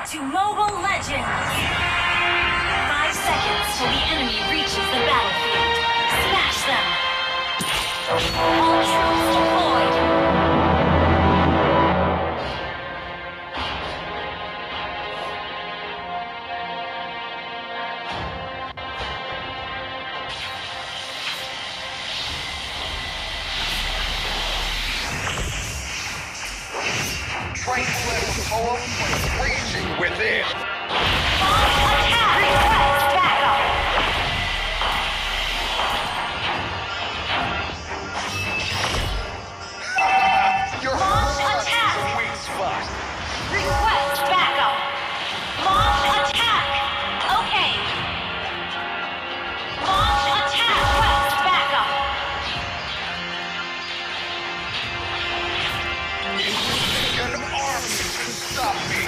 to Mobile Legends! 5 seconds till the enemy reaches the battlefield. Smash them! All troops deployed! Tranquil poem raging within. Attack! Request backup! Your Launch attack! weak spot. Request backup! Launch attack! Okay! Launch attack! Request backup! An army to stop me.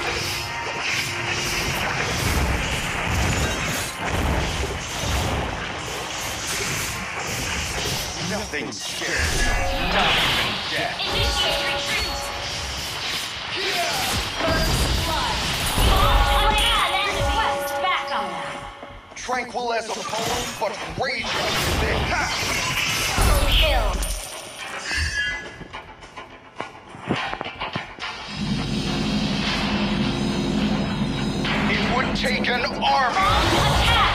Nothing scares me. Not even death. Initiate retreat! First blood! Launch attack and request backup! Tranquil as a poem, but raging within. Double kill! It would take an army. Attack!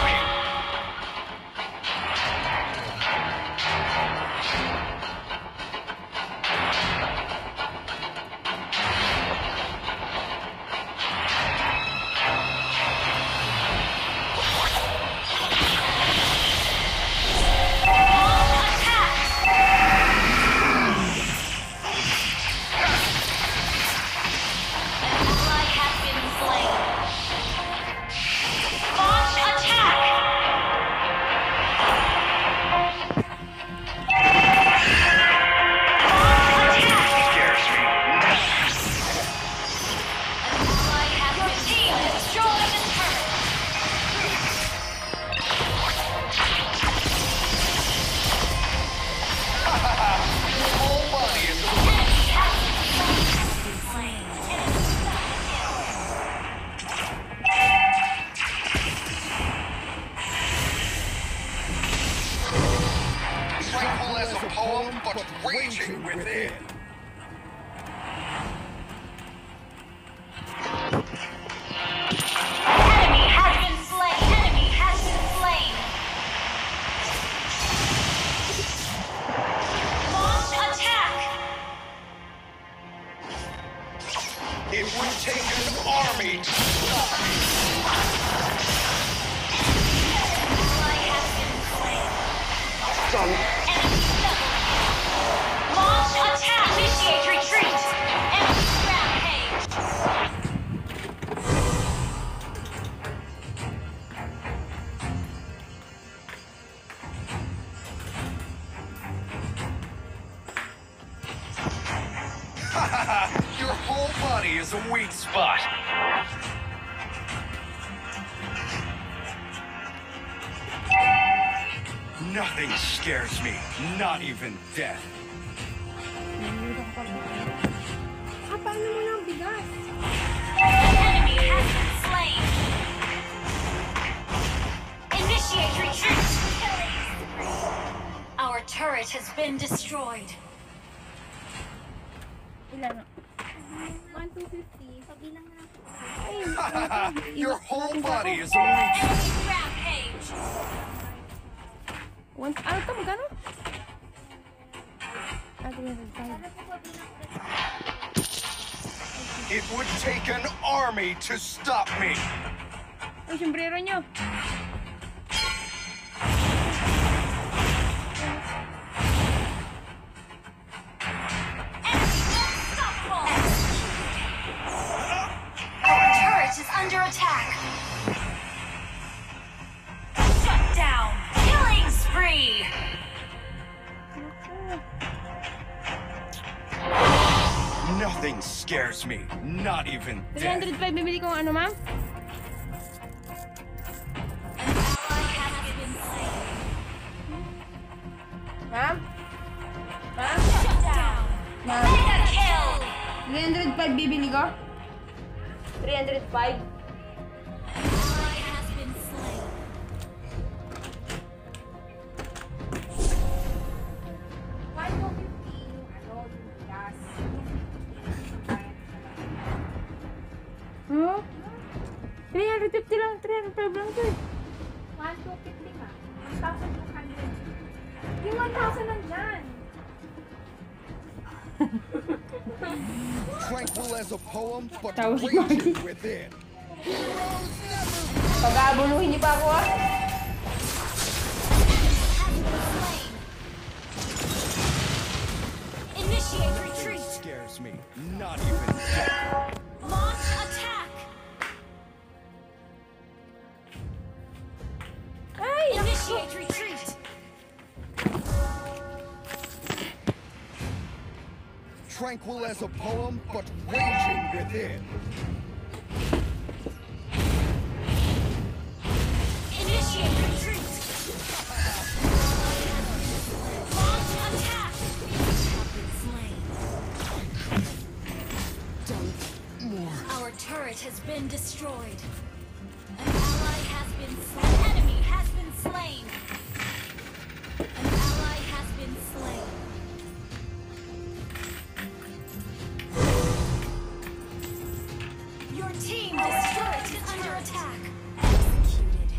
Tranquil as a poem, but raging within. Enemy has been slain! Enemy has been slain! Launch attack! It would take an army to stop me. Ally has been slain. Son. Enemy double kill. Launch attack! Initiate retreat! Enemy rampage! Your whole body is a weak spot. Nothing scares me, not even death. Paano mo na ang bigas? Enemy has been slain! Initiate retreat! Our turret has been destroyed. Ilan? 1, 250. Pabilang na lang. Your whole body is a weak spot. Enemy rampage! Ano to? Magkano? Ah, 305. It would take an army to stop me. Ang sombrero nyo. Unstoppable! Our turret is under attack. Shut down! Killing spree! Nothing scares me, not even death. 305 bibili ko ano, ma'am? An ally has been slain. Ma'am? Ma'am? Shut down! Ma'am? Mega kill! 305 bibili ko? 305? 350 lang, 312 lang ito eh. 1,250 ka. 1,200. Yung 1,000 nandyan. Tranquil as a poem, but Tawa si raging Marky. within. Pag-aabuluhin niyo pa ako ah. Initiate retreat. Scares me. Not even death. Launch attack. Ay! Initiate retreat. Tranquil as a poem, but raging within. Initiate retreat. Launch attack. Have been slain. More. Our turret has been destroyed. An ally has been slain. An enemy has been slain. An ally has been slain. Your team, this turret is under attack. Executed.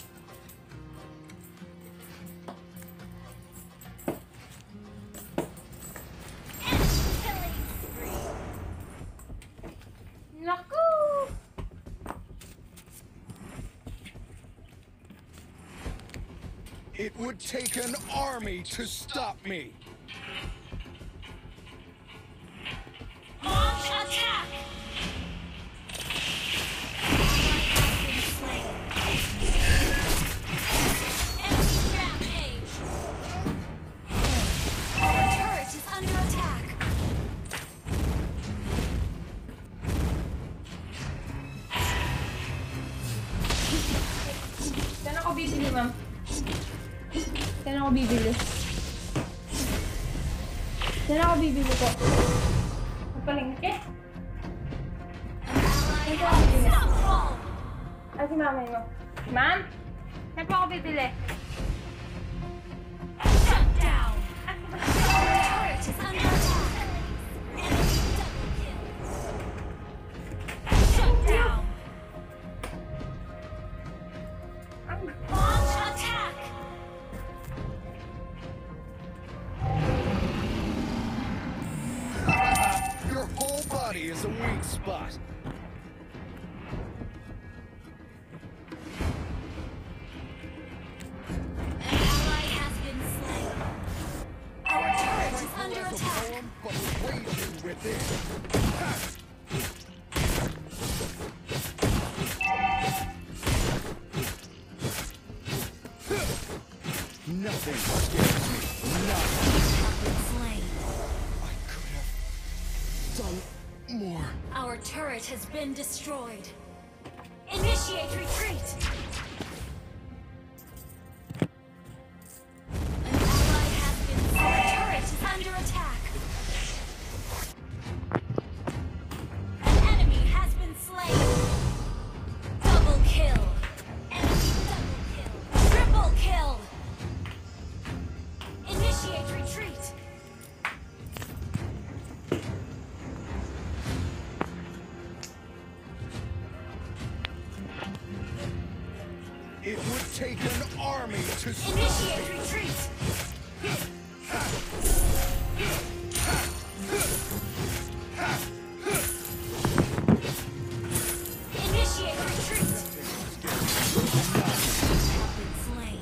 Enemy killing spree. Naku! It would take an army to stop me. Launch attack! Enemy rampage! Our turret is under attack! Saan ako bibili, ma'am? Saan ako bibili? Saan ako bibili po? Palengke? An ally has downfall! Ah, si mama mo. Ma'am? Saan po ako bibili? Shut down! Our turret is under attack! Enemy double kill! Shut down! Launch attack! Your whole body is a weak spot. An ally has been slain. Our turret is under As a attack. poem, but raging within. Nothing scares me. Nothing. Slain. I could have done more. Our turret has been destroyed. Initiate retreat. An ally has been slain. Our turret is under attack. An enemy has been slain. Double kill. Enemy double kill. Triple kill. Initiate retreat. It would take an army to stop Initiate me. retreat. Initiate retreat. Have been slain.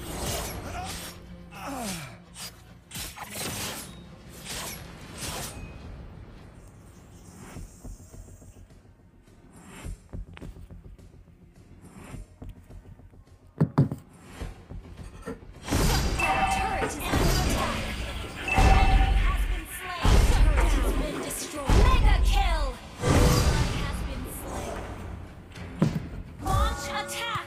Our turret is under attack. Enemy has been slain. Turret has been destroyed. Mega kill. Ally has been slain. Launch attack.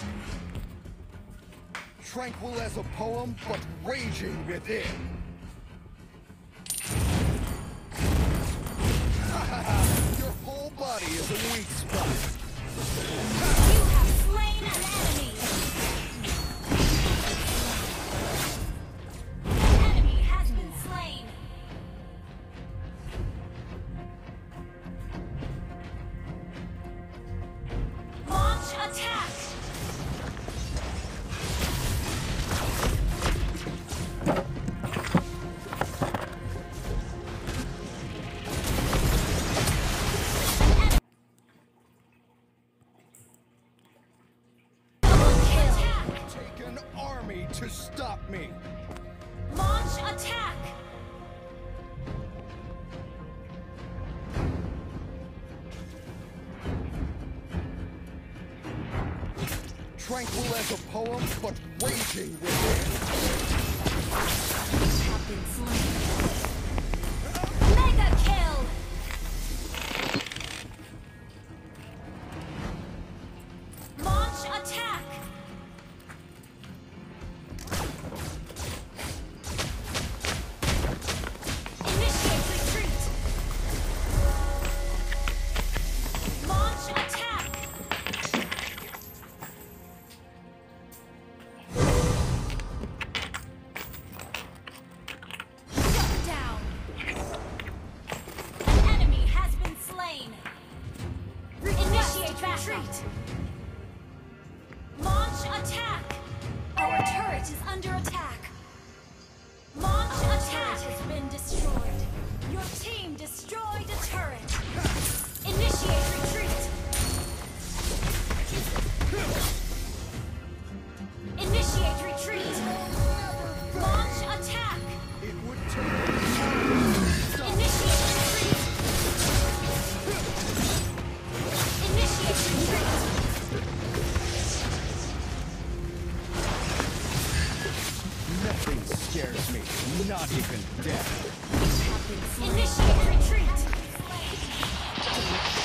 Tranquil as a poem, but raging within. Your whole body is a weak spot. You have slain an enemy. An enemy has been slain. Launch attack. army to stop me. Launch attack! Tranquil as a poem, but raging within. Have been slain. Mega kill! Launch attack! Initiate retreat! Launch attack! Shut down! An enemy has been slain! Initiate retreat! Launch attack! Our turret is under attack! Launch attack has been destroyed! Your team destroyed a turret! Initiate retreat! Initiate retreat! Launch attack! It would take an army to stop Initiate retreat! Initiate retreat! Nothing scares me, not even death. Initiate retreat!